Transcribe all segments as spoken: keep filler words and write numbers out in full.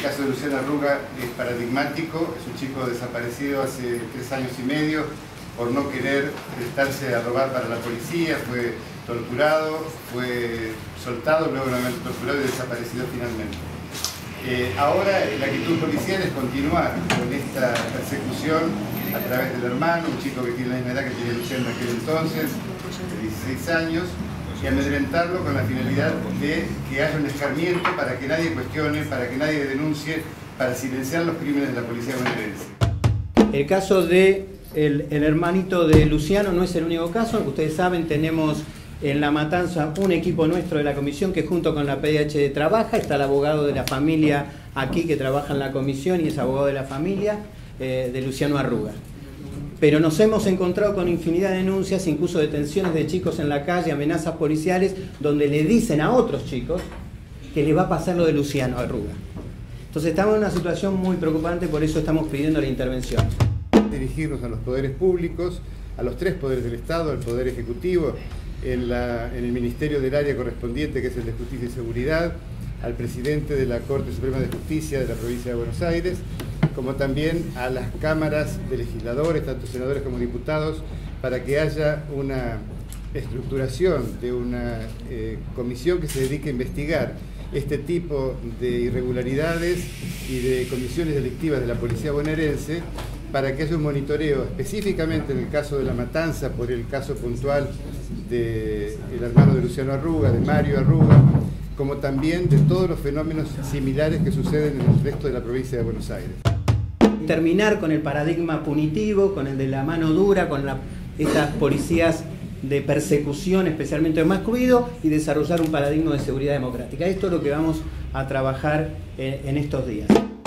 caso de Luciano Arruga es paradigmático. Es un chico desaparecido hace tres años y medio por no querer prestarse a robar para la policía. Fue torturado, fue soltado, luego nuevamente torturado y desaparecido finalmente. Eh, ahora la actitud policial es continuar con esta persecución a través del hermano, un chico que tiene la misma edad que tenía Luciano en aquel entonces, de dieciséis años, y amedrentarlo con la finalidad de que haya un escarmiento para que nadie cuestione, para que nadie denuncie, para silenciar los crímenes de la policía bonaerense. El caso de el, el hermanito de Luciano no es el único caso. Ustedes saben, tenemos en La Matanza un equipo nuestro de la comisión que junto con la P D H D trabaja. Está el abogado de la familia aquí que trabaja en la comisión y es abogado de la familia eh, de Luciano Arruga. Pero nos hemos encontrado con infinidad de denuncias, incluso detenciones de chicos en la calle, amenazas policiales, donde le dicen a otros chicos que les va a pasar lo de Luciano Arruga. Entonces estamos en una situación muy preocupante, por eso estamos pidiendo la intervención. Dirigirnos a los poderes públicos, a los tres poderes del Estado, al Poder Ejecutivo, en, la, en el Ministerio del área correspondiente, que es el de Justicia y Seguridad, al presidente de la Corte Suprema de Justicia de la provincia de Buenos Aires, como también a las cámaras de legisladores, tanto senadores como diputados, para que haya una estructuración de una eh, comisión que se dedique a investigar este tipo de irregularidades y de comisiones delictivas de la policía bonaerense, para que haya un monitoreo específicamente en el caso de La Matanza, por el caso puntual del hermano de Luciano Arruga, de Mario Arruga, como también de todos los fenómenos similares que suceden en el resto de la provincia de Buenos Aires. Terminar con el paradigma punitivo, con el de la mano dura, con la, estas policías de persecución, especialmente de más ruido, y desarrollar un paradigma de seguridad democrática. Esto es lo que vamos a trabajar en, en estos días.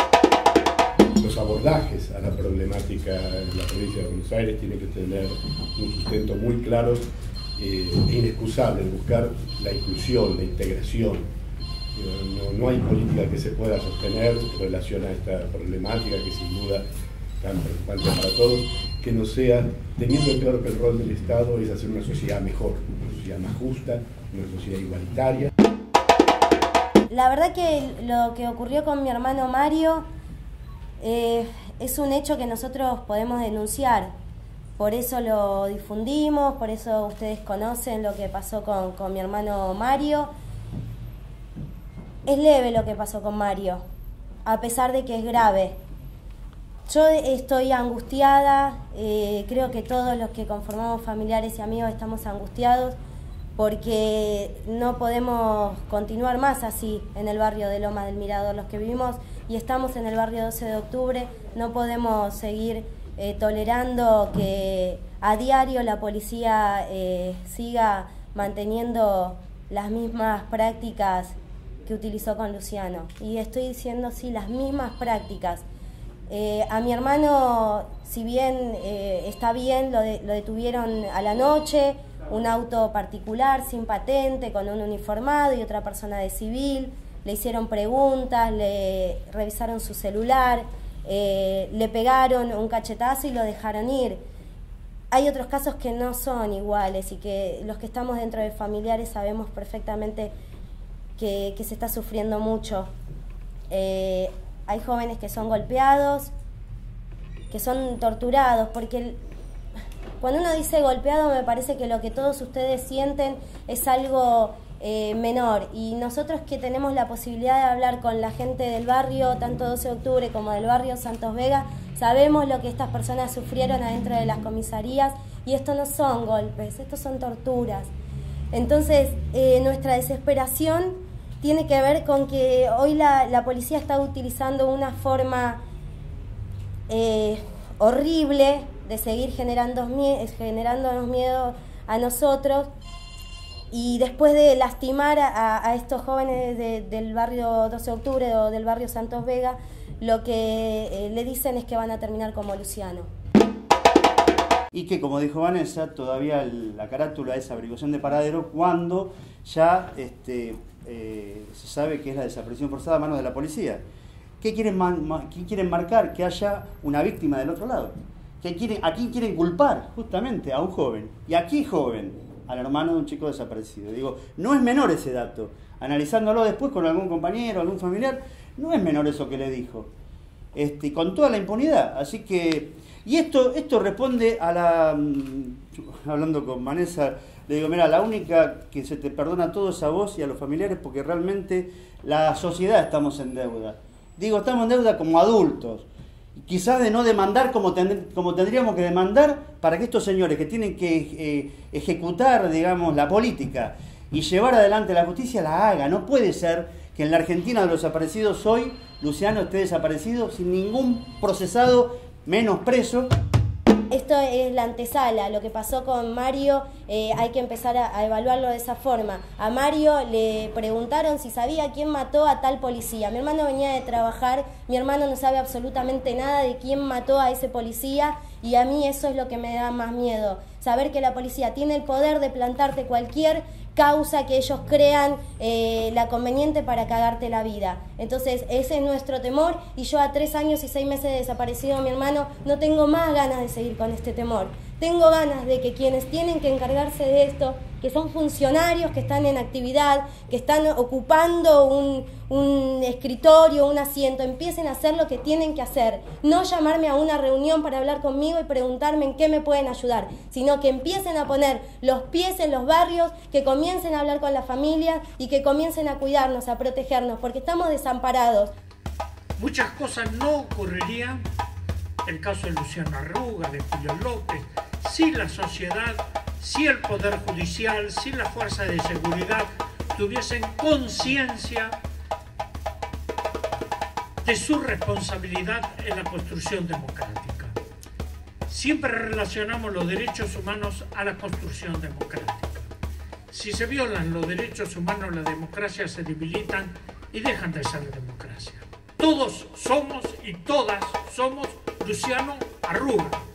Los abordajes a la problemática en la provincia de Buenos Aires tienen que tener un sustento muy claro eh, e inexcusable, buscar la inclusión, la integración. No, no hay política que se pueda sostener en relación a esta problemática, que sin duda tan preocupante para todos, que no sea teniendo claro que el rol del Estado es hacer una sociedad mejor, una sociedad más justa, una sociedad igualitaria. La verdad que lo que ocurrió con mi hermano Mario eh, es un hecho que nosotros podemos denunciar. Por eso lo difundimos, por eso ustedes conocen lo que pasó con, con mi hermano Mario. Es leve lo que pasó con Mario, a pesar de que es grave. Yo estoy angustiada, eh, creo que todos los que conformamos familiares y amigos estamos angustiados porque no podemos continuar más así en el barrio de Loma del Mirador. Los que vivimos y estamos en el barrio doce de octubre no podemos seguir eh, tolerando que a diario la policía eh, siga manteniendo las mismas prácticas que utilizó con Luciano. Y estoy diciendo, sí, las mismas prácticas. Eh, a mi hermano, si bien eh, está bien, lo, de, lo detuvieron a la noche, un auto particular, sin patente, con un uniformado y otra persona de civil, le hicieron preguntas, le revisaron su celular, eh, le pegaron un cachetazo y lo dejaron ir. Hay otros casos que no son iguales y que los que estamos dentro de familiares sabemos perfectamente Que, que se está sufriendo mucho. Eh, hay jóvenes que son golpeados, que son torturados, porque el, cuando uno dice golpeado me parece que lo que todos ustedes sienten es algo eh, menor, y nosotros que tenemos la posibilidad de hablar con la gente del barrio, tanto doce de octubre como del barrio Santos Vega, sabemos lo que estas personas sufrieron adentro de las comisarías, y esto no son golpes, esto son torturas. Entonces, eh, nuestra desesperación tiene que ver con que hoy la, la policía está utilizando una forma eh, horrible de seguir generando, generándonos miedo a nosotros, y después de lastimar a, a estos jóvenes de, del barrio doce de octubre o del barrio Santos Vega, lo que eh, le dicen es que van a terminar como Luciano. Y que, como dijo Vanessa, todavía la carátula es averiguación de paradero cuando ya este, eh, se sabe que es la desaparición forzada a manos de la policía. ¿Qué quieren, man, ¿qué quieren marcar? Que haya una víctima del otro lado. ¿Qué quieren, ¿A quién quieren culpar? Justamente a un joven. ¿Y a qué joven? Al hermano de un chico desaparecido. Digo, no es menor ese dato. analizándolo después con algún compañero, algún familiar, no es menor eso que le dijo. Este, con toda la impunidad. Así que, y esto, esto responde a la, hablando con Vanessa, le digo, mira, la única que se te perdona todo es a vos y a los familiares, porque realmente la sociedad estamos en deuda. Digo, estamos en deuda como adultos. Quizás de no demandar como, ten, como tendríamos que demandar para que estos señores que tienen que eh, ejecutar, digamos, la política y llevar adelante la justicia la haga. No puede ser que en la Argentina de los desaparecidos hoy Luciano esté desaparecido sin ningún procesado, menos preso. Esto es la antesala, lo que pasó con Mario, eh, hay que empezar a, a evaluarlo de esa forma. A Mario le preguntaron si sabía quién mató a tal policía. Mi hermano venía de trabajar, mi hermano no sabe absolutamente nada de quién mató a ese policía y a mí eso es lo que me da más miedo. Saber que la policía tiene el poder de plantarte cualquier causa que ellos crean eh, la conveniente para cagarte la vida. Entonces ese es nuestro temor y yo a tres años y seis meses de desaparecido mi hermano no tengo más ganas de seguir con este temor. Tengo ganas de que quienes tienen que encargarse de esto, que son funcionarios que están en actividad, que están ocupando un, un escritorio, un asiento, empiecen a hacer lo que tienen que hacer. No llamarme a una reunión para hablar conmigo y preguntarme en qué me pueden ayudar, sino que empiecen a poner los pies en los barrios, que comiencen a hablar con las familias y que comiencen a cuidarnos, a protegernos, porque estamos desamparados. Muchas cosas no ocurrirían, el caso de Luciano Arruga, de Julio López, si la sociedad, si el Poder Judicial, si las fuerzas de seguridad tuviesen conciencia de su responsabilidad en la construcción democrática. Siempre relacionamos los derechos humanos a la construcción democrática. Si se violan los derechos humanos, las democracias se debilitan y dejan de ser democracia. Todos somos y todas somos Luciano Arruga.